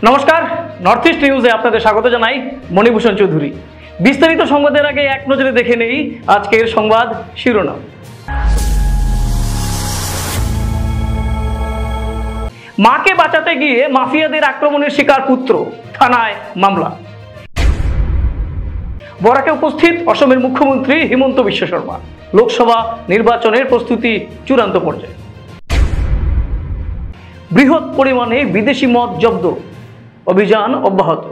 নমস্কার, north east নিউজে আপনাদের স্বাগত জানাই। মণিভূষণ চৌধুরী। বিস্তারিত সংবাদের আগে এক নজরে দেখে নেই আজকের সংবাদ শিরোনাম। মাকে বাঁচাতে গিয়ে মাফিয়াদের আক্রমণের শিকার পুত্র, থানায় মামলা। বরাকে উপস্থিত অসমের মুখ্যমন্ত্রী হিমন্ত বিশ্ব শর্মা। লোকসভা নির্বাচনের প্রস্তুতি চূড়ান্ত পর্যায়ে। বৃহৎ পরিমাণে বিদেশি মদ জব্দ, অভিযান অব্যাহত।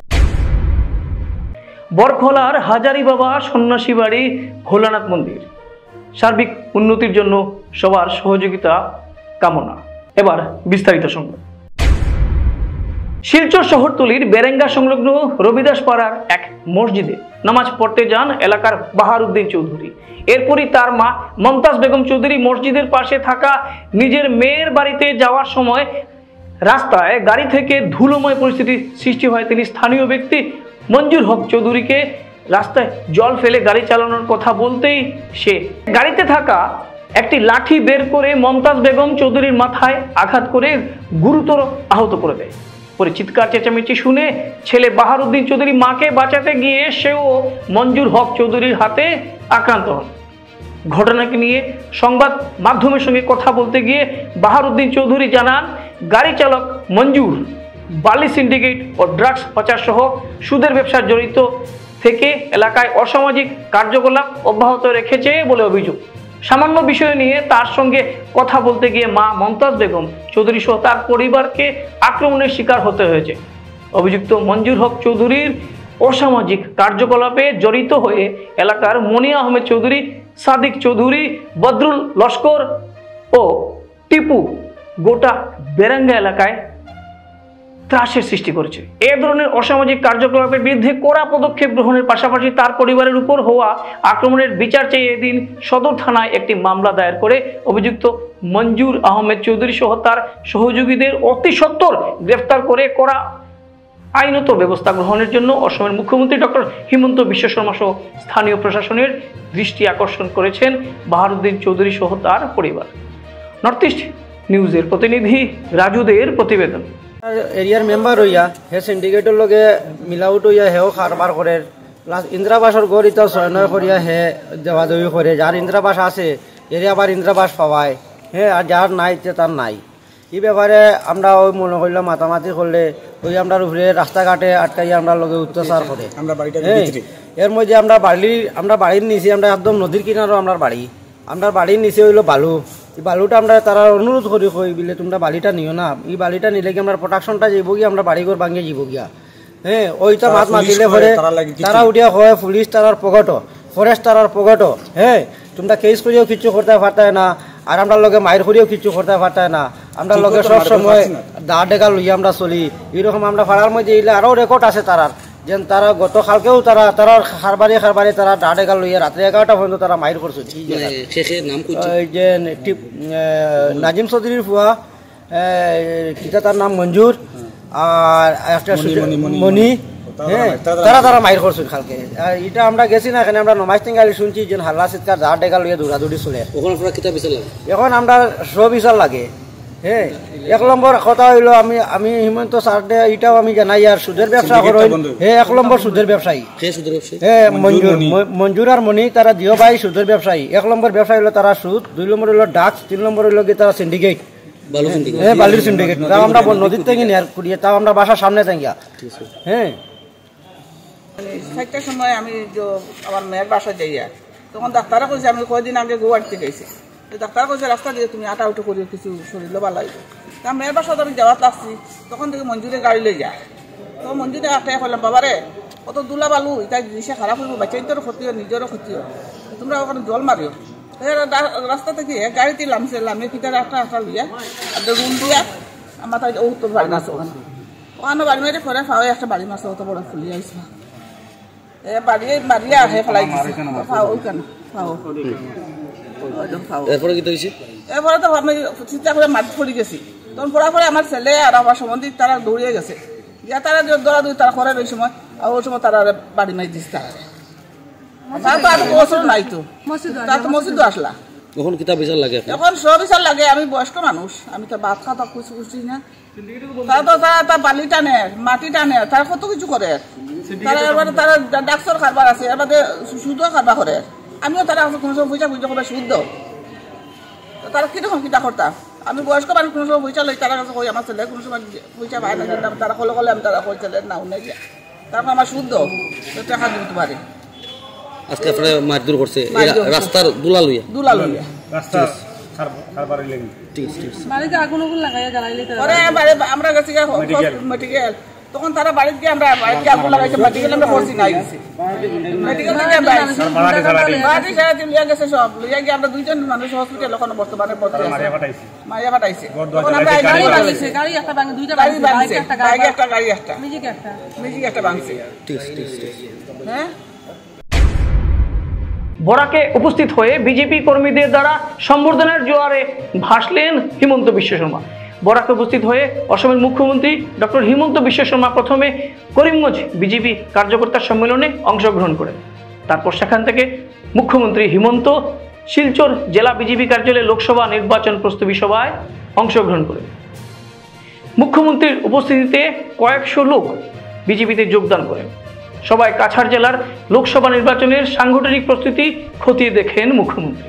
বরখলার হাজারিবাবা সন্ন্যাসী বাড়ি ভোলানাথ মন্দির, সার্বিক উন্নতির জন্য সবার সহযোগিতা কামনা। এবার বিস্তারিত সংবাদ। শিলচর শহরতলির বেরেঙ্গা সংলগ্ন রবিদাস পাড়ার এক মসজিদে নামাজ পড়তে যান এলাকার বাহারউদ্দিন চৌধুরী। এরপরই তার মা মমতাজ বেগম চৌধুরী মসজিদের পাশে থাকা নিজের মেয়ের বাড়িতে যাওয়ার সময় রাস্তায় গাড়ি থেকে ধুলোময় পরিস্থিতি সৃষ্টি হয়। তিনি স্থানীয় ব্যক্তি মঞ্জুর হক চৌধুরীকে রাস্তায় জল ফেলে গাড়ি চালানোর কথা বলতেই সে গাড়িতে থাকা একটি লাঠি বের করে মমতাজ বেগম চৌধুরীর মাথায় আঘাত করে গুরুতর আহত করে দেয়। পরে চিৎকার চেঁচামেচি শুনে ছেলে বাহারউদ্দিন চৌধুরী মাকে বাঁচাতে গিয়ে সেও মঞ্জুর হক চৌধুরীর হাতে আক্রান্ত হন। ঘটনাকে নিয়ে সংবাদ মাধ্যমের সঙ্গে কথা বলতে গিয়ে বাহারউদ্দিন চৌধুরী জানান, গাড়ি চালক মঞ্জুর বালি সিন্ডিকেট ও ড্রাগস পাচার সহ সুদের ব্যবসায় জড়িত থেকে এলাকায় অসামাজিক কার্যকলাপ অব্যাহত রেখেছে বলে অভিযোগ। সামান্য বিষয় নিয়ে তার সঙ্গে কথা বলতে গিয়ে মা মমতাজ বেগম চৌধুরী সহ তার পরিবারকে আক্রমণের শিকার হতে হয়েছে। অভিযুক্ত মঞ্জুর হক চৌধুরীর অসামাজিক কার্যকলাপে জড়িত হয়ে এলাকার মনিয়া আহমেদ চৌধুরী, সাদিক চৌধুরী, বদরুল লস্কর ও টিপু গোটা বেরেঙ্গা এলাকায় ত্রাসের সৃষ্টি করেছে। এ ধরনের অসামাজিক কার্যকলাপের বিরুদ্ধে কড়া পদক্ষেপ গ্রহণের পাশাপাশি তার পরিবারের উপর হওয়া আক্রমণের বিচার চেয়ে এদিন সদর থানায় একটি মামলা দায়ের করে অভিযুক্ত মঞ্জুর আহমেদ চৌধুরী সহ তার সহযোগীদের অতি সত্বর গ্রেফতার করে কড়া আইনত ব্যবস্থা গ্রহণের জন্য অসমের মুখ্যমন্ত্রী ডক্টর হিমন্ত বিশ্ব শর্মা সহ স্থানীয় প্রশাসনের দৃষ্টি আকর্ষণ করেছেন বাহারউদ্দিন চৌধুরী সহ তার পরিবার। নর্থ ইস্ট নিউজের প্রতিনিধি রাজুদের প্রতিবেদন। এরিয়ার মেম্বার হইয়া হে সিন্ডিকেটর লগে মিলাউট হইয়া হেও কারবার করে, প্লাস ইন্দ্রাবাসর গড় ইতা ৬-৯ করিয়া হে দেওয়া দেওয়ি করে। যার ইন্দ্রাবাস আছে এর আবার ইন্দ্রাবাস পাওয়ায়, হ্যাঁ, আর যার নাই তার নাই। এই ব্যাপারে আমরা ওই মনে করলাম মাতামাতি করলে ওই আমরা উপরে রাস্তাঘাটে আটকাইয়া আমরা লগে অত্যাচার করে। এর মধ্যে আমরা বাড়ির নিচে আমরা একদম নদীর কিনারও আমরা বাড়ির নিচে হইলো বালু। এই বালুটা আমরা তারা অনুরোধ করি কই বিলে তোমরা বালিটা নিও না, এই বালিটা নিলে কি আমরা প্রোটেকশনটা যাইব গিয়া, আমরা বাড়িঘর ভাঙিয়ে যাব গিয়া। হ্যাঁ, ওইটা মাত মাতিলে পরে তারা উঠিয়া হয় পুলিশ তারার পকেটও, ফরেস্ট তারার পকেটও। হ্যাঁ, তোমরা কেস করিও কিছু করতে পারতায় না, আর আমরা লগে মায়ের করিও কিছু করতে পারতায় না। আমরা লগে সব সময় দা ডেকা লইয়া আমরা চলি। এইরকম আমরা পাড়ার মধ্যে এলে আরও রেকর্ড আছে তারার, যেন তারা গতকালকেও তারা খারবারে তারা দা ডেকা লইয়া রাত্রে ১১টা পর্যন্ত তারা মায়ের করছে। যে নাজিম চৌধুরীর ফুয়া, তার নাম মঞ্জুর, আর একটা মণি, হ্যাঁ, তারা মায়ের করছে কালকে। আর এটা আমরা গেছি না, এখানে আমরা নমাজ টিঙ্গালি শুনছি যে হাল্লা চিৎকার দা ডেকা লইয়া দৌড়াদৌড়ি চলে। এখন আমরা বিচার লাগে। হ্যাঁ, ১ নম্বর কথা হইলো আমি হিমন্ত স্যার এটাও আমি জানাই, আর সুদের ব্যবসা করেন। হ্যাঁ, ১ নম্বর সুদের ব্যবসায়ী। হ্যাঁ, মঞ্জুর আর মণি তারা দিও ভাই সুদের ব্যবসায়ী। ১ নম্বর ব্যবসা হইলো তারা সুদ, 2 নম্বর হইলো ডাক্স, 3 নম্বর হইলো কি তারা সিন্ডিকেট, বালির সিন্ডিকেট। তাও আমরা নদীর থেকে নেয়ার করিয়ে, তাও আমরা বাসার সামনে থাকিয়া। হ্যাঁ, 4টার সময় আমি আমার মেয়ের বাসা যাইয়া, তখন ডাক্তারা কইছে আমি কয়দিন আগে গুয়াহাটিতে গেছি। ডাক্তার কইছে রাস্তা দিয়ে তুমি আটা উঠো করিও কিছু শরীর ভালো লাগবে। তা মেয়ের বাসা আমি যাওয়ার লাগছি, তখন থেকে মঞ্জুরে গাড়ি লই যায়। তো মঞ্জুরে আটে করলাম, বাবারে কত দুলা বালু, এটা জিনিসে খারাপ হইব, বাচ্চাইতেরও ক্ষতি হয়, নিজেরও ক্ষতি হয়, তোমরা ওখানে জল মারিও। রাস্তা থেকে গাড়িতে লামিয়ে ভিতরে একটা লইয়া রুম দিয়া আমার তাই তো বাড়ি মাছ ওখানে বাড়ি মারি পরে ফাও একটা বাড়ি মাছ অত বড় ফুলি আইস বাড়িয়ে আহে ফেলাই দিছে ফাও ওইখানে এরপরে তো আমি চিন্তা করে মাটি পড়ে গেছি। তখন পড়ার পরে আমার ছেলে আর আমার সম্বন্ধী তারা দৌড়িয়ে গেছে, গিয়া তারা দৌড়াদৌড়ি তারা করে ওই সময়, আর ওই সময় তারা বাড়ি মারি দিচ্ছে। তারা তো আর মসজিদ নাই, তো তারা তো মসজিদও আসলা, এখন কিতা বিচার লাগে এখন সব বিচার লাগে আমি বয়স্ক মানুষ আমি তো ভাত খাওয়া খুশি না তারা তো তারা বালি টানে মাটি টানে তারা কত কিছু করে তারা এবারে তারা ডাক্তার খাবার আছে এবারে সুদও খাবার করে আমিও তারা কোনো সময় পয়সা বুঝতে করে শুদ্ধ তারা কিরকম কিতা করতাম আমি বয়স্ক মানুষ কোনো সময় পয়সা লই তারা কাছে কই আমার ছেলে কোনো সময় পয়সা পায় না তারা কলে কলে আমি তারা কই ছেলে না উনি তারপর আমার শুদ্ধ টাকা দিতে পারে আজকে আপনারা মারধর করছে রাস্তার দুলা লইয়া রাস্তা খারবারে লাগি ঠিক বাড়িতে আগুন লাগাইয়া জ্বালাইলে ওরে বাড়ি আমরা গেছি মেডিকেল তখন তারা বাড়িতে গিয়ে আমরা বাড়িতে আগুন লাগাইছে মেডিকেল আমরা করছি নাই গেছি মেডিকেল থেকে বাড়ি সারা দিন লিয়া গেছে সব লিয়া গিয়ে আমরা দুইজন মানুষ হসপিটাল ওখানে বর্তমানে ভর্তি আছে মাইয়া পাঠাইছে তখন আমরা গাড়ি ভাঙিছে গাড়ি একটা ভাঙি দুইটা গাড়ি ভাঙিছে গাড়ি একটা মিউজিক একটা ভাঙিছে ঠিক হ্যাঁ বরাকে উপস্থিত হয়ে বিজেপি কর্মীদের দ্বারা সম্বর্ধনার জোয়ারে ভাসলেন হিমন্ত বিশ্ব শর্মা। বরাকে উপস্থিত হয়ে অসমের মুখ্যমন্ত্রী ডক্টর হিমন্ত বিশ্ব শর্মা প্রথমে করিমগঞ্জ বিজেপি কার্যকর্তা সম্মেলনে অংশগ্রহণ করেন। তারপর সেখান থেকে মুখ্যমন্ত্রী হিমন্ত শিলচর জেলা বিজেপি কার্যালয়ে লোকসভা নির্বাচন প্রস্তুতি সভায় অংশগ্রহণ করেন। মুখ্যমন্ত্রীর উপস্থিতিতে কয়েকশো লোক বিজেপিতে যোগদান করেন। সবাই কাছাড় জেলার লোকসভা নির্বাচনের সাংগঠনিক প্রস্তুতি খতিয়ে দেখেন মুখ্যমন্ত্রী।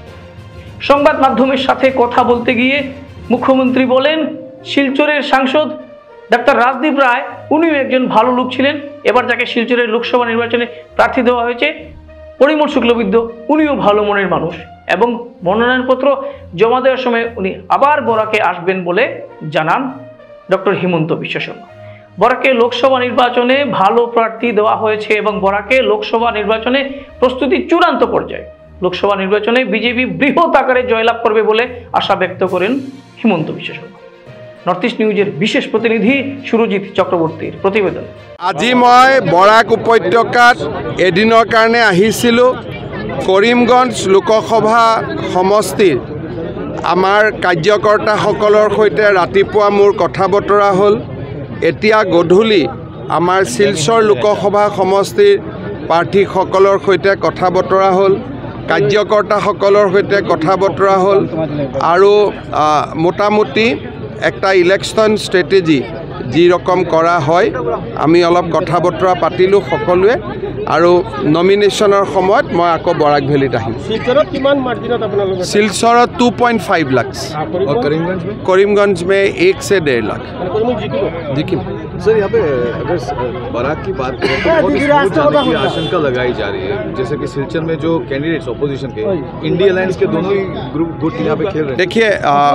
সংবাদ মাধ্যমের সাথে কথা বলতে গিয়ে মুখ্যমন্ত্রী বলেন, শিলচরের সাংসদ ডাক্তার রাজদীপ রায় উনিও একজন ভালো লোক ছিলেন। এবার যাকে শিলচরের লোকসভা নির্বাচনে প্রার্থী দেওয়া হয়েছে পরিমল শুক্লবৈদ্য, উনিও ভালো মনের মানুষ এবং মনোনয়নপত্র জমা দেওয়ার সময় উনি আবার বরাকে আসবেন বলে জানান ডক্টর হিমন্ত বিশ্ব শর্মা। বরাকে লোকসভা নির্বাচনে ভালো প্রার্থী দেওয়া হয়েছে এবং বরাকে লোকসভা নির্বাচনে প্রস্তুতি চূড়ান্ত পর্যায়ে। লোকসভা নির্বাচনে বিজেপি বৃহৎ আকারে জয়লাভ করবে বলে আশা ব্যক্ত করেন হিমন্ত বিশ্ব শর্মা। নর্থ ইস্ট নিউজের বিশেষ প্রতিনিধি সুরজিৎ চক্রবর্তীর প্রতিবেদন। আজি মই বৰাক উপত্যকাত এদিনৰ কাৰণে আহিছিলোঁ। কৰিমগঞ্জ লোকসভা সমষ্টিৰ আমাৰ কাৰ্যকৰ্তাসকলৰ সৈতে ৰাতিপুৱা মোৰ কথা বতৰা হ'ল। এতিয়া গধূলি আমাৰ শিলচৰ লোকসভা সমষ্টিৰ প্ৰাৰ্থীসকলৰ সৈতে কথা বতৰা হ'ল, কাৰ্যকৰ্তাসকলৰ সৈতে কথা বতৰা হ'ল আৰু মোটামুটি একটা ইলেকশ্যন ষ্ট্ৰেটেজি যি ৰকম কৰা হয় আমি অলপ কথা বতৰা পাতিলোঁ সকলোৱে আৰু নমিনেশ্যনৰ সময়ত মই আকৌ বৰাক ভেলীত আহিম। শিলচৰত কিমান মাৰ্জিনত আপোনালোকে? শিলচৰত 2.5 लाख और करीमगंज में 1 से 1.5 लाख देखिए सर। यहाँ पे अगर बराक की बात करें तो बहुत स्मूथ जाने की आशंका लगाई जा रही है, जैसे कि सिलचर में जो कैंडिडेट्स ऑपोजिशन के इंडिया अलायंस के दोनों ही ग्रुप गुट यहाँ पे खेल रहे हैं। देखिए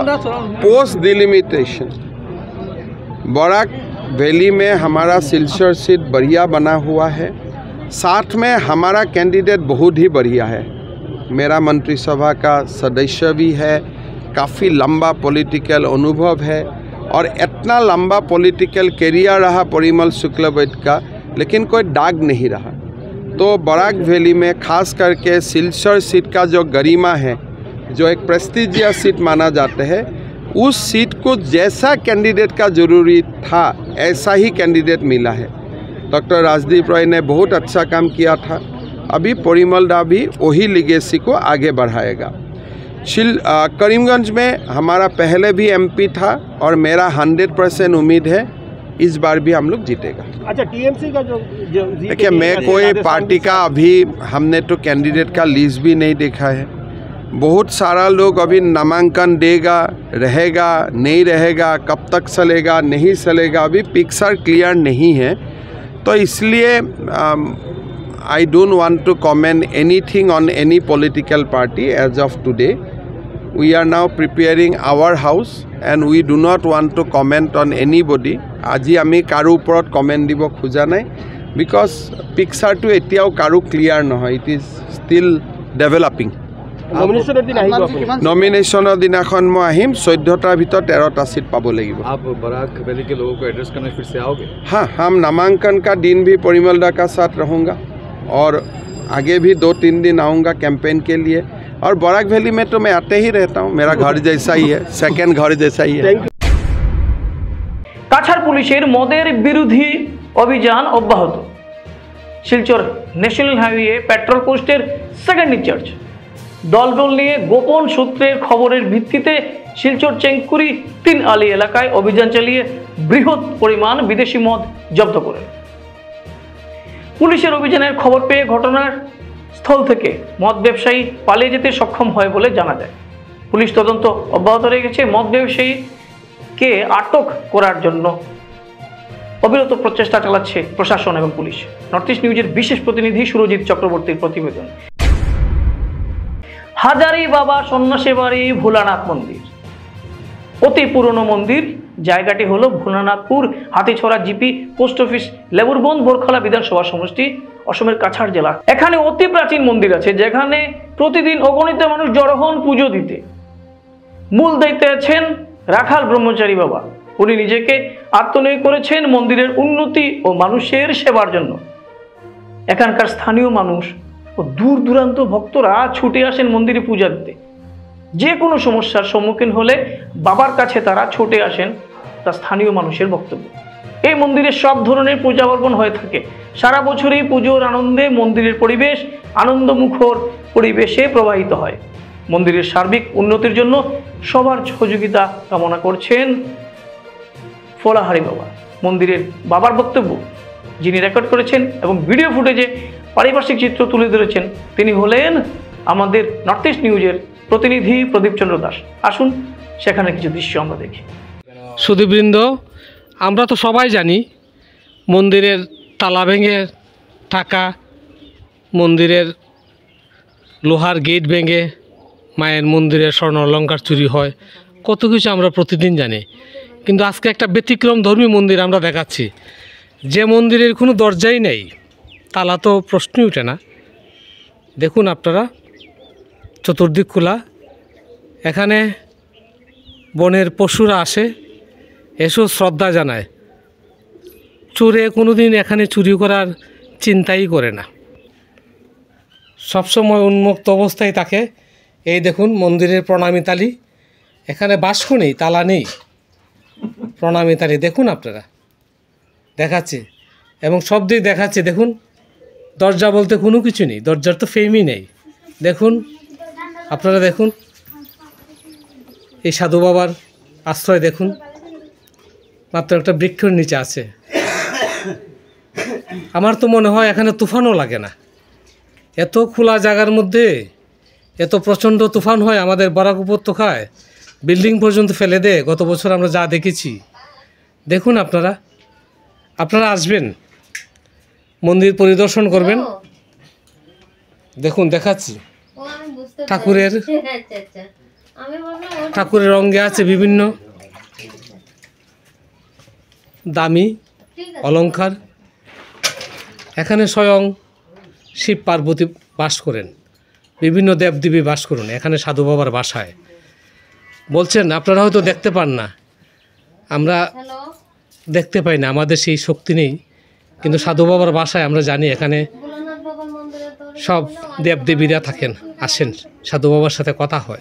पोस्ट डिलिमिटेशन बराक वैली में हमारा सिलचर सीट बढ़िया बना हुआ है, साथ में हमारा कैंडिडेट बहुत ही बढ़िया है। मेरा मंत्रिसभा का सदस्य भी है, काफ़ी लंबा पॉलिटिकल अनुभव है और इतना लंबा पॉलिटिकल कैरियर रहा परिमल शुक्लबैद्य का, लेकिन कोई दाग नहीं रहा। तो बराक वैली में खास करके सिलचर सीट का जो गरिमा है, जो एक प्रेस्टिजियस सीट माना जाता है, उस सीट को जैसा कैंडिडेट का ज़रूरी था ऐसा ही कैंडिडेट मिला है। डॉक्टर राजदीप राय ने बहुत अच्छा काम किया था। अभी परिमल दा भी वही लीगेसी को आगे बढ़ाएगा। करीमगंज में हमारा पहले भी एमपी था और मेरा 100% उम्मीद है इस बार भी हम लोग जीतेगा। अच्छा, टीएमसी का जो देखिए मैं कोई पार्टी का अभी हमने तो कैंडिडेट का लिस्ट भी नहीं देखा है। बहुत सारा लोग अभी नामांकन देगा, रहेगा नहीं रहेगा, कब तक चलेगा नहीं चलेगा, अभी पिक्चर क्लियर नहीं है। तो इसलिए I don't want to comment anything on any political party as of today. We are now preparing our house and we do not want to comment on anybody. আজি আমি কাৰো ওপৰত কমেণ্ট দিব খোজা নাই, বিকজ পিকচাৰটো এতিয়াও কাৰো ক্লিয়াৰ নহয়, ইট ইজ ষ্টিল ডেভেলপিং। নমিনেশ্যনৰ দিনাখন মই আহিম, 14টাৰ ভিতৰত 13টা सीट পাব লাগিব। आप बराक वैली के लोगों को एड्रेस करने फिर से आओगे? हाँ, हम नामांकन का दिन भी परिमल दा का साथ रहूँगा और आगे भी 2-3 दिन आऊँगा कैंपेन के लिए। और बराक वैली में तो मैं आते ही रहता हूँ, मेरा घर जैसा ही है, सेकेंड घर जैसा ही है। কাছাড় পুলিশের মদের বিরোধী অভিযান অব্যাহত। শিলচর ন্যাশনাল হাইওয়ে পেট্রোল পোস্টের সেকেন্ড ইনচার্জ দলবল নিয়ে গোপন সূত্রের খবরের ভিত্তিতে শিলচর চেঙ্কুরি 3 আলি এলাকায় অভিযান চালিয়ে বৃহৎ পরিমাণ বিদেশি মদ জব্দ করেন। পুলিশের অভিযানের খবর পেয়ে ঘটনার স্থল থেকে মদ ব্যবসায়ী পালিয়ে যেতে সক্ষম হয় বলে জানা যায়। পুলিশ তদন্ত অব্যাহত রেখেছে। মদ ব্যবসায়ীকে আটক করার জন্য অবিরত প্রচেষ্টা চালাচ্ছে প্রশাসন এবং পুলিশ। নর্থ ইস্ট নিউজের বিশেষ প্রতিনিধি সুরজিৎ চক্রবর্তীর প্রতিবেদন। হাজারি বাবা সন্ন্যাসী বাড়ি ভোলানাথ মন্দির অতি পুরনো মন্দির। জায়গাটি হলো Bholanathpur, Hatichhara GP post office, Leburband, Borkhola বিধানসভা সমষ্টি, অসমের কাছাড় জেলা। এখানে অতি প্রাচীন মন্দির আছে যেখানে প্রতিদিন অগণিত মানুষ জড়ো হন পুজো দিতে। মূল দায়িত্বে আছেন রাখাল ব্রহ্মচারী বাবা। উনি নিজেকে আত্মনিয়োগ করেছেন মন্দিরের উন্নতি ও মানুষের সেবার জন্য। এখানকার স্থানীয় মানুষ ও দূর দূরান্ত ভক্তরা ছুটে আসেন মন্দিরে পূজা দিতে। যে কোনো সমস্যার সম্মুখীন হলে বাবার কাছে তারা ছুটে আসেন, তা স্থানীয় মানুষের বক্তব্য। এই মন্দিরে সব ধরনের পূজা অর্পণ হয়ে থাকে। সারা বছরই পুজোর আনন্দে মন্দিরের পরিবেশ আনন্দমুখর পরিবেশে প্রবাহিত হয়। মন্দিরের সার্বিক উন্নতির জন্য সবার সহযোগিতা কামনা করছেন ফলাহারি বাবা। মন্দিরের বাবার বক্তব্য যিনি রেকর্ড করেছেন এবং ভিডিও ফুটেজে পারিপার্শ্বিক চিত্র তুলে ধরেছেন তিনি হলেন আমাদের নর্থ ইস্ট নিউজের প্রতিনিধি প্রদীপ চন্দ্র দাস। আসুন সেখানে কিছু দৃশ্য আমরা দেখি। সুধীবৃন্দ, আমরা তো সবাই জানি মন্দিরের তালা ভেঙে টাকা, মন্দিরের লোহার গেট ভেঙে মায়ের মন্দিরের স্বর্ণ অলঙ্কার চুরি হয়, কত কিছু আমরা প্রতিদিন জানি। কিন্তু আজকে একটা ব্যতিক্রম ধর্মী মন্দির আমরা দেখাচ্ছি, যে মন্দিরের কোনো দরজাই নেই, তালা তো প্রশ্নই ওঠে না। দেখুন আপনারা, চতুর্দিক খোলা। এখানে বনের পশুরা আসে, এসো শ্রদ্ধা জানায়। চোরে কোনো দিন এখানে চুরি করার চিন্তাই করে না, সবসময় উন্মুক্ত অবস্থায় থাকে। এই দেখুন মন্দিরের প্রণামী তালি, এখানে বাস্ক নেই, তালা নেই, প্রণামী তালি দেখুন আপনারা, দেখাচ্ছে এবং সব দিক দেখাচ্ছে। দেখুন দরজা বলতে কোনো কিছু নেই, দরজার তো ফ্রেমই নেই। দেখুন আপনারা, দেখুন এই সাধু বাবার আশ্রয় দেখুন, মাত্র একটা বৃক্ষের নিচে আছে। আমার তো মনে হয় এখানে তুফানও লাগে না। এত খোলা জায়গার মধ্যে এত প্রচণ্ড তুফান হয় আমাদের বরাক উপত্যকায়, বিল্ডিং পর্যন্ত ফেলে দেয়। গত বছর আমরা যা দেখেছি, দেখুন আপনারা আসবেন, মন্দির পরিদর্শন করবেন। দেখুন দেখাচ্ছি, ঠাকুরের অঙ্গে আছে বিভিন্ন দামি অলংকার। এখানে স্বয়ং শিব পার্বতী বাস করেন, বিভিন্ন দেবদেবী বাস করেন এখানে সাধু বাবার বাসায়। বলছেন আপনারা হয়তো দেখতে পান না, আমরা দেখতে পাই না, আমাদের সেই শক্তি নেই, কিন্তু সাধু বাবার বাসায় আমরা জানি এখানে সব দেবদেবীরা থাকেন, আসেন, সাধু বাবার সাথে কথা হয়।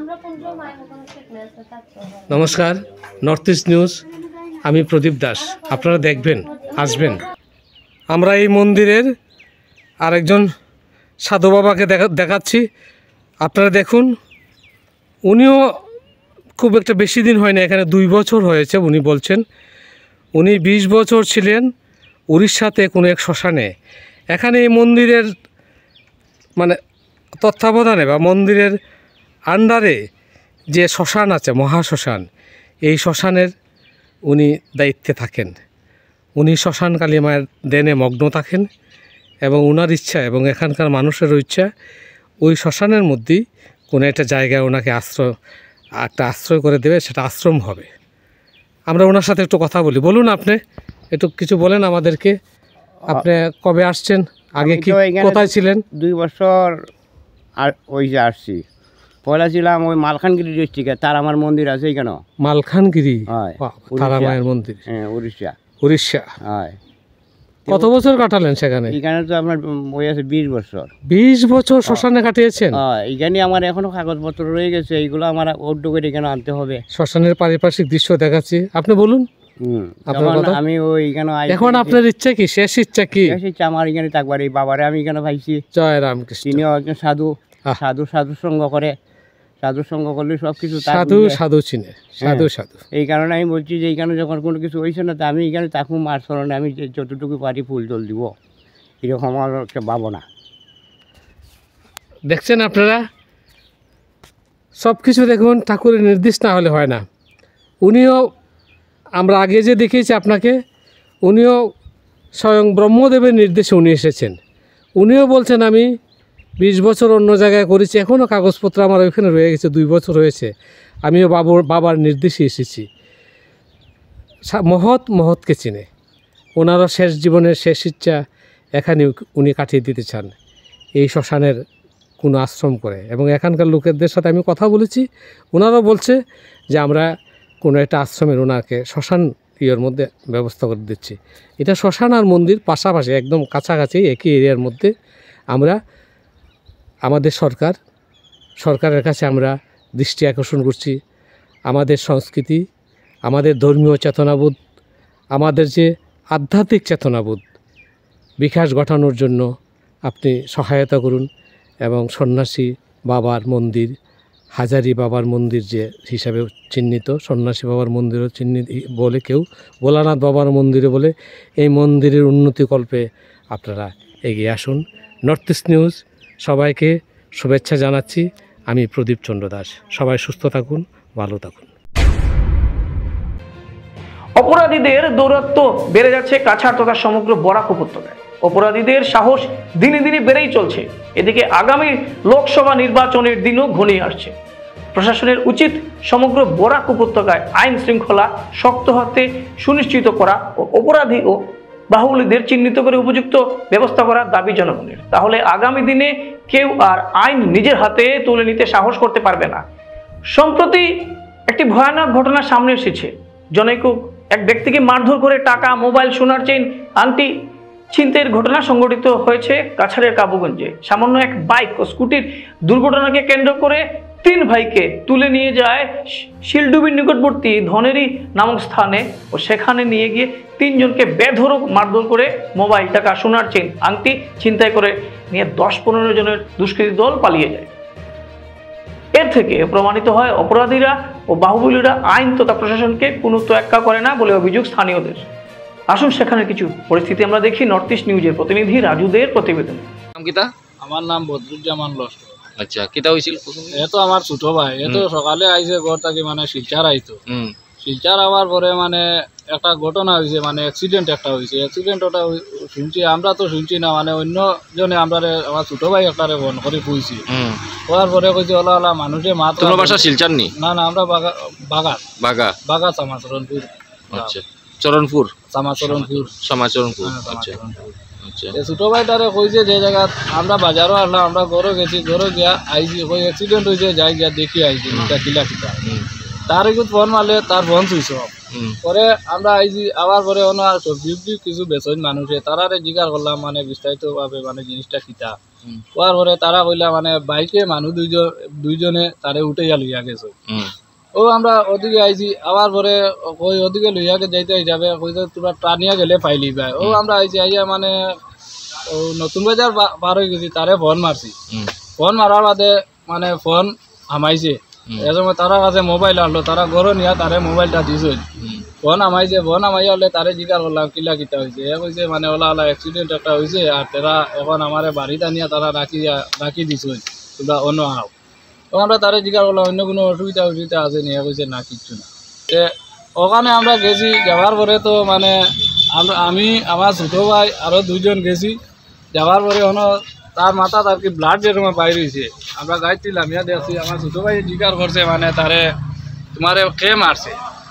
নমস্কার, নর্থ ইস্ট নিউজ, আমি প্রদীপ দাস। আপনারা দেখবেন, আসবেন। আমরা এই মন্দিরের আরেকজন সাধু বাবাকে দেখাচ্ছি। আপনারা দেখুন, উনিও খুব একটা বেশি দিন হয় না, এখানে 2 বছর হয়েছে। উনি বলছেন উনি 20 বছর ছিলেন উড়িষ্যাতে কোনো এক শ্মশানে। এখানে এই মন্দিরের মানে তত্ত্বাবধানে বা মন্দিরের আন্ডারে যে শ্মশান আছে, মহাশ্মশান, এই শ্মশানের উনি দায়িত্বে থাকেন। উনি শ্মশান কালী মায়ের দেনে মগ্ন থাকেন এবং ওনার ইচ্ছা এবং এখানকার মানুষেরও ইচ্ছা ওই শ্মশানের মধ্যেই কোনো একটা জায়গায় ওনাকে আশ্রয় করে দেবে, সেটা আশ্রম হবে। আমরা ওনার সাথে একটু কথা বলি। বলুন, আপনি একটু কিছু বলেন আমাদেরকে। আপনি কবে আসছেন, আগে কি কোথায় ছিলেন? 2 বছর আর ওই যে আসছি। পয়লা ছিলাম ওই মালখানগিরি ডিস্ট্রিক্টে, তার আমার মন্দির আছে এখানে। মালখানগিরি, তারা মায়ের মন্দির, হ্যাঁ, উড়িষ্যা। হয়। কত বছর কাটালেন সেখানে? এখানে তো আপনার ওই আছে 20 বছর। 20 বছর শ্মশানে কাটিয়েছেন? হ্যাঁ, এখানে আমার এখনো কাগজপত্র রয়ে গেছে, এইগুলো আমার অর্ড করে এখানে আনতে হবে। শ্মশানের পারিপার্শ্বিক দৃশ্য দেখাচ্ছি, আপনি বলুন। আমি ওই এখানে এখন আপনার ইচ্ছা কি, শেষ ইচ্ছা কি? আমার এখানে থাকবার, এই বাবারে আমি এখানে পাইছি। জয় রামকৃষ্ণ। তিনিও একজন সাধু, সাধু সাধু সঙ্গ করে, সাধু সঙ্গ করলে সব কিছু সাধু সাধু চিনে, সাধু সাধু। এই কারণে আমি বলছি যে এইখানে যখন কোনো কিছু হয়েছে না, তো আমি এইখানে থাকুম, মার চরণে আমি যতটুকু পারি ফুল জল দিব, এরকম আমার একটা ভাবনা। দেখছেন আপনারা, সব কিছু দেখুন ঠাকুরের নির্দেশ না হলে হয় না। উনিও, আমরা আগে যে দেখিয়েছি আপনাকে, উনিও স্বয়ং ব্রহ্মদেবের নির্দেশে উনি এসেছেন। উনিও বলছেন আমি 20 বছর অন্য জায়গায় করেছি, এখনও কাগজপত্র আমার ওইখানে রয়ে গেছে, 2 বছর হয়েছে, আমিও বাবার নির্দেশে এসেছি। মহৎকে চিনে, ওনারও শেষ জীবনের শেষ ইচ্ছা এখানে উনি কাটিয়ে দিতে চান, এই শ্মশানের কোনো আশ্রম করে। এবং এখানকার লোকেদের সাথে আমি কথা বলেছি, ওনারাও বলছে যে আমরা কোনো একটা আশ্রমের ওনাকে শ্মশান ইয়ের মধ্যে ব্যবস্থা করে দিচ্ছি। এটা শ্মশান আর মন্দির পাশাপাশি, একদম কাছাকাছি একই এরিয়ার মধ্যে। আমরা আমাদের সরকারের কাছে আমরা দৃষ্টি আকর্ষণ করছি, আমাদের সংস্কৃতি, আমাদের ধর্মীয় চেতনাবোধ, আমাদের যে আধ্যাত্মিক চেতনাবোধ বিকাশ ঘটানোর জন্য আপনি সহায়তা করুন। এবং সন্ন্যাসী বাবার মন্দির, হাজারি বাবার মন্দির যে হিসাবে চিহ্নিত, সন্ন্যাসী বাবার মন্দিরও চিহ্নিত বলে, কেউ ভোলানাথ বাবার মন্দিরে বলে, এই মন্দিরের উন্নতিকল্পে আপনারা এগিয়ে আসুন। নর্থ ইস্ট নিউজ সবাইকে শুভেচ্ছা জানাচ্ছি। আমি প্রদীপ চন্দ্র দাস। সবাই সুস্থ থাকুন, ভালো থাকুন। অপরাধীদের দৌরাত্ম্য বেড়ে যাচ্ছে কাছাড় তথা সমগ্র বরাক উপত্যকায়। অপরাধীদের সাহস দিনে দিনে বেড়েই চলছে। এদিকে আগামী লোকসভা নির্বাচনের দিনও ঘনিয়ে আসছে। প্রশাসনের উচিত সমগ্র বরাক উপত্যকায় আইন শৃঙ্খলা শক্ত হাতে সুনিশ্চিত করা ও অপরাধী ও বাহুবলীদের চিহ্নিত করে উপযুক্ত ব্যবস্থা করার দাবি জনগণের। তাহলে আগামী দিনে কেউ আর আইন নিজের হাতে তুলে নিতে সাহস করতে পারবে না। সম্প্রতি একটি ভয়ানক ঘটনা সামনে এসেছে। জনৈক এক ব্যক্তিকে মারধর করে টাকা, মোবাইল, সোনার চেইন, আংটি ছিনতাইয়ের ঘটনা সংঘটিত হয়েছে কাছাড়ের কাবুগঞ্জে। সামান্য এক বাইক ও স্কুটির দুর্ঘটনাকে কেন্দ্র করে 3 ভাইকে তুলে নিয়ে যায় শিলডুবির নিকটবর্তী ধনেরি নামক স্থানে ও সেখানে নিয়ে গিয়ে 3 জনকে বেধড়ক মারধর করে মোবাইল, টাকা, সোনার চেইন, আংটি ছিনতাই করে নিয়ে 10-15 জনের দুষ্কৃতী দল পালিয়ে যায়। এর থেকে প্রমাণিত হয় অপরাধীরা ও বাহুবলীরা আইন তথা প্রশাসনকে কোনো তোয়াক্কা করে না বলে অভিযোগ স্থানীয়দের। আসুন সেখানে কিছু পরিস্থিতি আমরা দেখি নর্থ ইস্ট নিউজের প্রতিনিধি রাজুদের প্রতিবেদন। নাম কিতা? আমার নাম বদরুজ্জামান লস্কর। আচ্ছা, কিতা হয়েছিল? এ তো আমার ছোট ভাই, এ তো সকালে আইছে ঘর থেকে, মানে শিলচার আইতো। শিলচার আওয়ার পরে মানে একটা ঘটনা হয়েছে, মানে অ্যাক্সিডেন্ট একটা হয়েছে। অ্যাক্সিডেন্ট ওটা শুনছি, আমরা তো শুনছি না, মানে অন্য জনে আমরা আমার ছোট ভাই একটারে ফোন করে কইছি। হওয়ার পরে কইছে ওলা ওলা মানুষে মাত। তোমার বাসা শিলচার নি? না না, আমরা বাগা বাগা বাগা চামাচরণপুর। আচ্ছা, চরণপুর, চামাচরণপুর। আচ্ছা আচ্ছা। ছোট ভাইটারে কইছে যে জায়গা আমরা বাজারও আসলাম, আমরা ঘরে গেছি, ঘরে গিয়া আইছি, কই অ্যাক্সিডেন্ট হয়েছে, যাই গিয়া দেখি আইছি কিলা কিতা। তার একটু ফোন মারলে তার ফোন সুইচ অফ। পরে আমরা আইছি, আবার পরে অন্য সবজি কিছু বেচন মানুষে তারারে জিজ্ঞাসা করলাম, মানে বিস্তারিত ভাবে মানে জিনিসটা কিতা। হওয়ার পরে তারা কইলা মানে বাইকে মানুষ দুইজনে তারে উঠাইয়া লইয়া গেছে। ও আমরা ওদিকে আইছি, আবার পরে কই ওদিকে লইয়াকে যাইতে যাবে, কইতে তোরা টানিয়া গেলে পাইলি ভাই। ও আমরা আইছি, আইয়া মানে নতুন বাজার পার হয়ে গেছি, তারে ফোন মারছি। ফোন মারার বাদে মানে ফোন হামাইছে। এ সময় তারা কাছে মোবাইল আনলো, তারা ঘরে নিয়া তারে মোবাইলটা দিছে। ফোন হামাইছে, ফোন হামাইয়া হলে তারে জিজ্ঞাসা করলাম কিলা কিতা হয়েছে। এ কইছে মানে ওলা ওলা অ্যাক্সিডেন্ট একটা হয়েছে, আর তারা এখন আমারে বাড়িতে নিয়ে তারা রাখি দিছে, তোমরা অন্য আও। তো আমরা তারে জিজ্ঞাসা করলাম অন্য কোনো অসুবিধা আছে নি? কইছে না, কিচ্ছু না। ওখানে আমরা গেছি, যাওয়ার পরে তো মানে আমি আমার ছোটো ভাই আরও 2 জন গেছি। যাওয়ার পরে তার মাথা আর কি ব্লাড যেরকম বাইরে হয়েছে, আমরা গাইতে লামিয়া দেখছি। আমার ছোটো ভাই জিজ্ঞাসা করছে মানে তারে তোমারে কে মারছে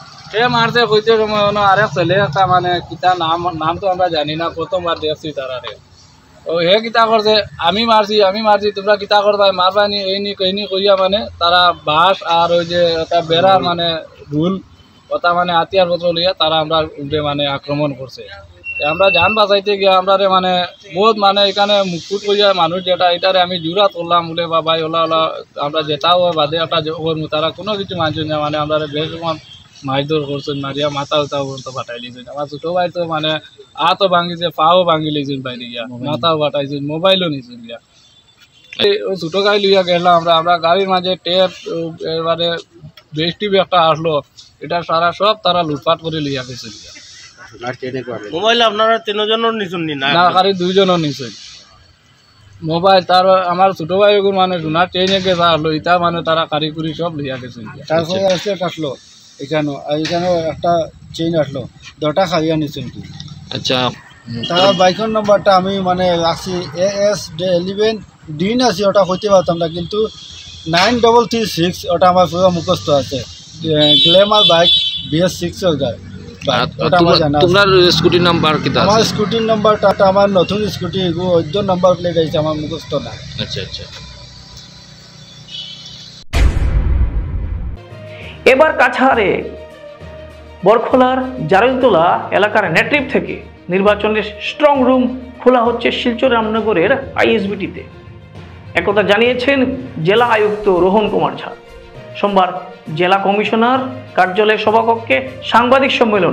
কইতে সময় আরেক ছেলে একটা, মানে কিতা নাম তো আমরা জানি না, প্রথমবার দেখছি তারারে। ও হে কিতা করছে, আমি মারছি তোমরা কিতা করবা, মারবা নি এই কইয়া মানে তারা বাঁশ আর ওই যে একটা বেড়ার মানে রুল ওটা মানে হাতিয়ার পত্র লইয়া তারা আমরা উল্টে মানে আক্রমণ করছে। আমরা যান বাঁচাইতে গিয়া আমরা মানে বহুত মানে এখানে মুকুট কইয়া মানুষ যেটা এটারে আমি জুরাত করলাম বলে বা ভাই ওলা ওলা আমরা যেটাও বাদে একটা করবো, তারা কোনো কিছু মানছেন না। মানে আমরা বেশ মারধর করছেন, মারিয়া মাথা উঠা পর্যন্ত ফাটাই লিছেন। আমার ছোটো ভাই তো মানে হাতও ভাঙিছে, পাও ভাঙি লিছেন বাইরে গিয়া, মাথাও ফাটাইছেন, মোবাইলও নিছেন গিয়া। ওই ছোটো গাড়ি লইয়া গেলাম আমরা গাড়ির মাঝে টেপ এবারে বেস্টি একটা আসলো, এটা সারা সব তারা লুটপাট করে লইয়া গেছে। মোবাইল আপনারা 3 জনের নিছেন না? গাড়ি 2 জনের নিছেন মোবাইল। তার আমার ছোট ভাই মানে সোনার ট্রেনে গেছে আসলো, ইটা মানে তারা কারিগরি সব লইয়া গেছে। তারপরে আসলো এখানেও একটা চেইন আসলো, 2টা খাইয়া নিছেন কি। আচ্ছা, তার বাইকের নম্বরটা আমি মানে রাখছি AS11 দিন আছে, ওটা হইতে পারতাম না, কিন্তু 9336 ওটা আমার পুরো মুখস্থ আছে। গ্ল্যামার বাইক BS6 গাড়ি, ওটা আমার জানা। তোমার স্কুটির নাম্বার কিটা? আমার স্কুটির নাম্বারটা আমার নতুন স্কুটি, ওই নাম্বার প্লেট আছে, আমার মুখস্থ না। আচ্ছা আচ্ছা। এবার কাছাড়ে বরখোলার জারুলতলা এলাকার নেট্রিপ থেকে নির্বাচনের স্ট্রং রুম খোলা হচ্ছে শিলচর রামনগরের ISBTতে। একথা জানিয়েছেন জেলা আয়ুক্ত রোহন কুমার ঝা। সোমবার জেলা কমিশনার কার্যালয় সভাকক্ষে সাংবাদিক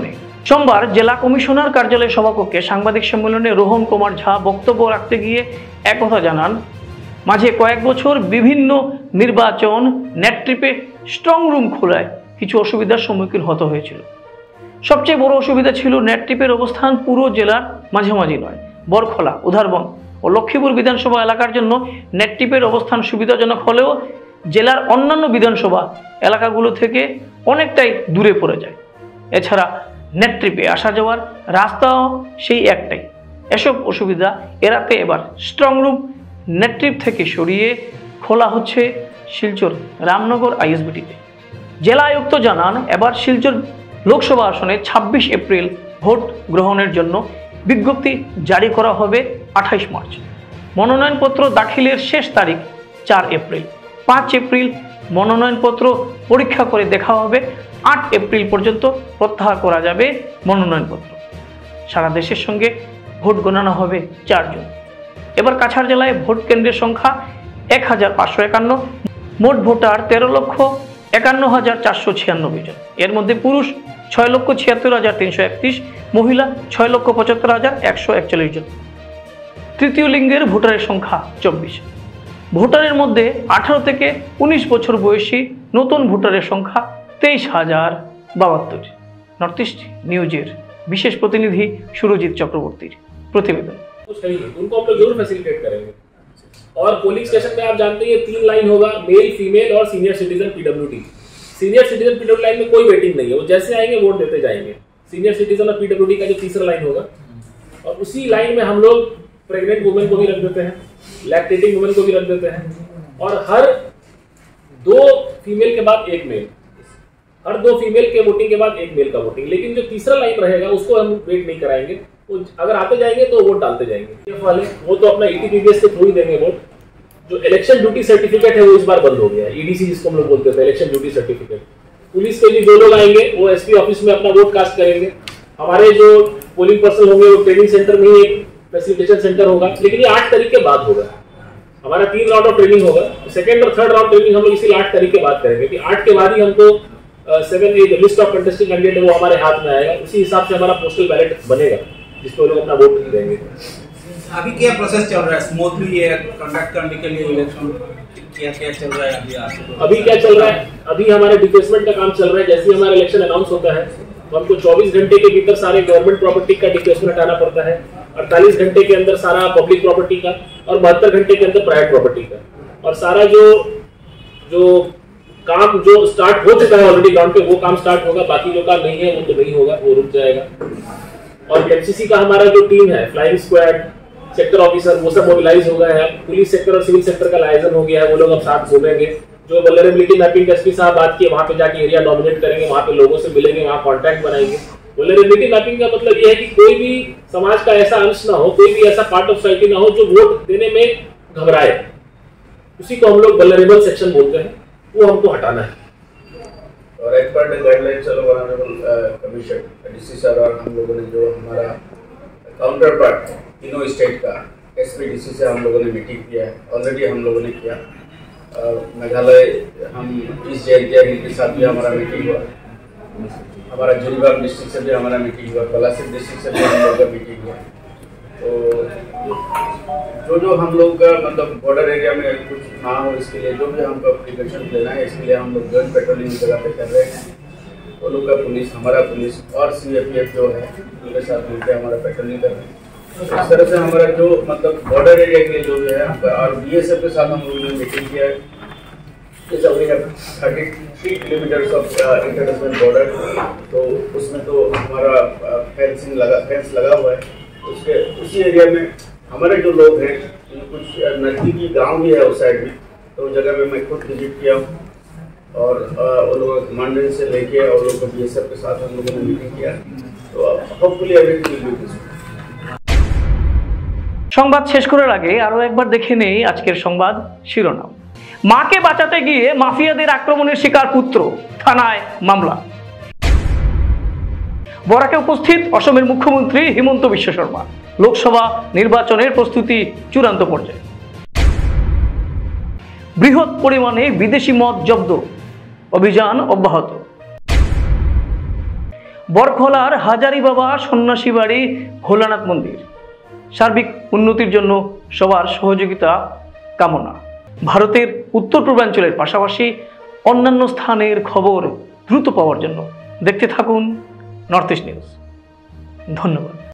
সম্মেলনে রোহন কুমার ঝা বক্তব্য রাখতে গিয়ে একথা জানান, মাঝে কয়েক বছর বিভিন্ন নির্বাচন নেট্রিপে স্ট্রং রুম খোলায় কিছু অসুবিধার সম্মুখীন হতে হয়েছিল। সবচেয়ে বড় অসুবিধা ছিল নেট্রিপের অবস্থান পুরো জেলার মাঝামাঝি নয়। বরখোলা, উধারবন ও লক্ষ্মীপুর বিধানসভা এলাকার জন্য নেট্রিপের অবস্থান সুবিধাজনক হলেও জেলার অন্যান্য বিধানসভা এলাকাগুলো থেকে অনেকটাই দূরে পড়ে যায়। এছাড়া নেট্রিপে আসা যাওয়ার রাস্তাও সেই একটাই। এসব অসুবিধা এড়াতে এবার স্ট্রং রুম নেট্রিপ থেকে সরিয়ে খোলা হচ্ছে শিলচর রামনগর ISBTতে। জেলা আয়ুক্ত জানান, এবার শিলচর লোকসভা আসনে 26 এপ্রিল ভোট গ্রহণের জন্য বিজ্ঞপ্তি জারি করা হবে 28 মার্চ। মনোনয়নপত্র দাখিলের শেষ তারিখ 4 এপ্রিল। 5 এপ্রিল মনোনয়নপত্র পরীক্ষা করে দেখা হবে। 8 এপ্রিল পর্যন্ত প্রত্যাহার করা যাবে মনোনয়নপত্র। সারা দেশের সঙ্গে ভোট গণনা হবে 4 জুন। এবার কাছাড় জেলায় ভোট কেন্দ্রের সংখ্যা 1551, মোট ভোটার 13,51,496 জন। এর মধ্যে পুরুষ 6,76,331, মহিলা 6,75,141 জন। তৃতীয় লিঙ্গের ভোটারের সংখ্যা 24। ভোটারের মধ্যে 18 থেকে 19 বছর বয়সী নতুন ভোটারের সংখ্যা 23,072। নর্থ ইস্ট নিউজের বিশেষ প্রতিনিধি সুরজিৎ চক্রবর্তীর প্রতিবেদন। उनको हम लोग जरूर फैसिलिटेट करेंगे। और पोलिंग स्टेशन में आप जानते हैं 3 लाइन होगा, मेल, फीमेल और senior citizen PWD। Senior citizen PWD line में कोई वेटिंग नहीं है, वो जैसे आएंगे वोट देते जाएंगे। सीनियर सिटीजन और PWD का जो तीसरा लाइन होगा, और उसी लाइन में हम लोग प्रेग्नेंट वुमेन को भी रख देते हैं, लैक्टेटिंग वुमेन को भी रख देते हैं, और हर 2 फीमेल के बाद 1 मेल, हर 2 फीमेल के वोटिंग के बाद 1 मेल का वोटिंग। लेकिन जो तीसरा लाइन रहेगा उसको हम वेट नहीं कराएंगे, वो अगर आते जाएंगे तो वोट डालते जाएंगे। वाले वो तो अपना ETPBS के थ्रू ही देंगे वोट। जो इलेक्शन ड्यूटी सर्टिफिकेट है वो इस बार बंद हो गया है, EDC जिसको हम लोग बोलते थे, इलेक्शन ड्यूटी सर्टिफिकेट। पुलिस के लिए जो लोग आएंगे वो SP ऑफिस में अपना वोट कास्ट करेंगे। हमारे जो पोलिंग पर्सन होंगे वो ट्रेनिंग सेंटर में ही एक फैसिलिटेशन सेंटर होगा, लेकिन ये 8 तारीख के बाद होगा। हमारा 3 राउंड ऑफ ट्रेनिंग होगा, सेकंड और थर्ड राउंड ट्रेनिंग हम लोग इसी 8 तारीख के बाद करेंगे कि 8 के बाद ही हमको 7 लिस्ट ऑफ कंटेस्टिंग कैंडिडेट है वो हमारे हाथ में आएगा। उसी हिसाब से हमारा पोस्टल बैलेट बनेगा जिसपे लोग अपना वोट देंगे। अभी क्या प्रोसेस चल रहा है स्मूथली ये कंडक्ट करने के लिए इलेक्शन क्या चल रहा है अभी क्या चल रहा है? अभी हमारे डिफेसमेंट का काम चल रहा है। जैसे ही हमारा इलेक्शन अनाउंस होता है तो हमको 24 घंटे के भीतर सारे गवर्नमेंट प्रॉपर्टी का डिफेसमेंट हटाना पड़ता है, 48 घंटे के अंदर सारा पब्लिक प्रॉपर्टी का, और 72 घंटे के अंदर प्राइवेट प्रॉपर्टी का। और सारा जो काम जो स्टार्ट हो चुका है ऑलरेडी ग्राउंड पे वो काम स्टार्ट होगा, बाकी जो काम नहीं है वो तो नहीं होगा, वो रुक जाएगा। और MCC का हमारा जो टीम है, फ्लाइंग स्क्वाड, सेक्टर ऑफिसर, वो सब मोबिलाइज हो गए हैं। पुलिस सेक्टर और सिविल सेक्टर का लाइजन हो गया है, वो लोग अब साथ घूमेंगे। जो वल्नरेबिलिटी मैपिंग SP साहब बात किए, वहाँ पे जाके एरिया डोमिनेट करेंगे, वहाँ पे लोगों से मिलेंगे, वहाँ कॉन्टैक्ट बनाएंगे। वल्नरेबिलिटी मैपिंग का मतलब ये है कि कोई भी समाज का ऐसा अंश ना हो, कोई भी ऐसा पार्ट ऑफ सोसाइटी ना हो जो वोट देने में घबराए, उसी को हम लोग वल्नरेबल सेक्शन बोलते हैं, वो हमको हटाना है। और एक्सपर्ट गाइडलाइन चलो ऑनरेबल कमीशन DC सर और हम लोगों ने जो हमारा काउंटर पार्ट तीनों स्टेट का SP DC से हम लोगों ने मीटिंग किया है, ऑलरेडी हम लोगों ने किया। मेघालय हम ईस्ट जयंतिया के साथ भी हमारा मीटिंग हुआ, हमारा जिरीबाग डिस्ट्रिक्ट से भी हमारा मीटिंग हुआ, कलासिब डिस्ट्रिक्ट से भी हम लोग का मीटिंग हुआ। तो जो हम लोग का मतलब बॉर्डर एरिया में कुछ ना हो इसके लिए जो भी हमको प्रिकॉशन लेना है, इसके लिए हम लोग गन पेट्रोलिंग जगह पे कर रहे हैं। वो लोग का पुलिस, हमारा पुलिस और CAPF जो है उनके साथ मिलकर हमारा पेट्रोलिंग कर रहे हैं। इस तरह से हमारा जो मतलब बॉर्डर एरिया के लिए जो है और BSF के साथ हम लोगों ने मीटिंग किया है। जैसा we have 33 kilometres of international border, तो उसमें तो हमारा फेंस लगा हुआ है। उसके उसी एरिया में हमारे जो लोग हैं, कुछ नज़दीकी गांव भी है उस साइड में, तो उस जगह पे मैं खुद विजिट किया हूँ और उन लोगों के कमांडेंट से लेके और लोगों को BSF के साथ हम लोगों ने मीटिंग किया। तो hopefully everything will be peaceful. সংবাদ শেষ করার আগে আরো একবার দেখে নেই আজকের সংবাদ শিরোনাম। মাকে বাঁচাতে গিয়ে মাফিয়াদের আক্রমণের শিকার পুত্র, থানায় মামলা। বরাকে উপস্থিত অসমের মুখ্যমন্ত্রী হিমন্ত বিশ্ব শর্মা। লোকসভা নির্বাচনের প্রস্তুতি চূড়ান্ত পর্যায়ে। বৃহৎ পরিমাণে বিদেশি মদ জব্দ, অভিযান অব্যাহত। বরখলার হাজারিবাবা সন্ন্যাসী বাড়ি ভোলানাথ মন্দির, সার্বিক উন্নতির জন্য সবার সহযোগিতা কামনা। ভারতের উত্তর পূর্বাঞ্চলের পাশাপাশি অন্যান্য স্থানের খবর দ্রুত পাওয়ার জন্য দেখতে থাকুন নর্থ ইস্ট নিউজ। ধন্যবাদ।